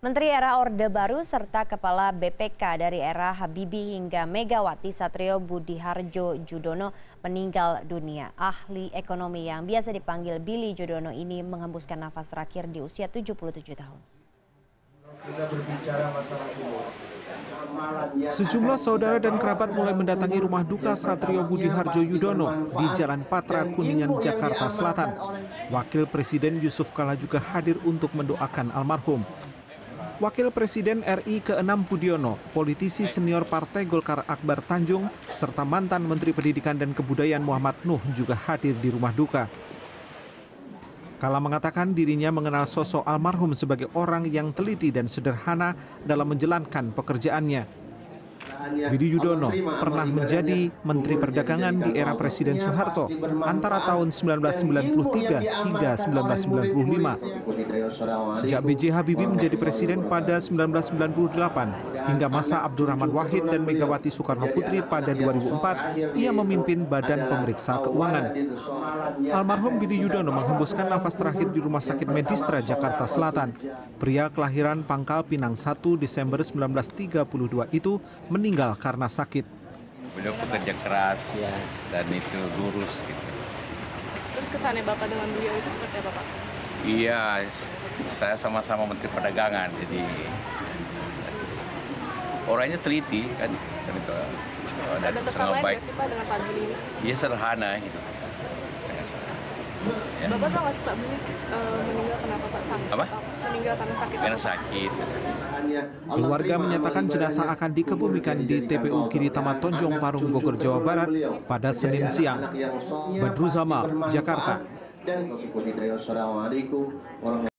Menteri era Orde Baru serta Kepala BPK dari era Habibie hingga Megawati Satrio Budiharjo Judono meninggal dunia. Ahli ekonomi yang biasa dipanggil Billy Judono ini menghembuskan nafas terakhir di usia 77 tahun. Kita berbicara masalah Sejumlah saudara dan kerabat mulai mendatangi rumah duka Satrio Budiharjo Judono di Jalan Patra, Kuningan, Jakarta Selatan. Wakil Presiden Yusuf Kala juga hadir untuk mendoakan almarhum. Wakil Presiden RI ke-6 Budiono, politisi senior Partai Golkar Akbar Tanjung, serta mantan Menteri Pendidikan dan Kebudayaan Muhammad Nuh juga hadir di rumah duka. Kala mengatakan dirinya mengenal sosok almarhum sebagai orang yang teliti dan sederhana dalam menjalankan pekerjaannya. Budi Judono pernah menjadi Menteri Perdagangan di era Presiden Soeharto antara tahun 1993 hingga 1995. Sejak B.J. Habibie menjadi presiden pada 1998 hingga masa Abdurrahman Wahid dan Megawati Soekarno Putri pada 2004, ia memimpin Badan Pemeriksa Keuangan. Almarhum Budi Judono menghembuskan nafas terakhir di Rumah Sakit Medistra, Jakarta Selatan. Pria kelahiran Pangkal Pinang 1 Desember 1932 itu meninggal karena sakit. Beliau pekerja keras dan itu lurus gitu. Terus kesannya Bapak dengan beliau itu seperti apa, Pak? Iya, saya sama-sama Menteri Perdagangan, jadi orangnya teliti kan. Ada kesan lain nggak sih Pak dengan Pak Billy ini? Iya, sederhana gitu. Ya. Bapak tahu nggak sih Pak Billy meninggal kenapa Pak sakit? Apa? Meninggal karena sakit. Karena sakit. Keluarga menyatakan jenazah akan dikebumikan di TPU Giritama Tonjong Parung, Bogor, Jawa Barat pada Senin siang. Badru Zamal, Jakarta.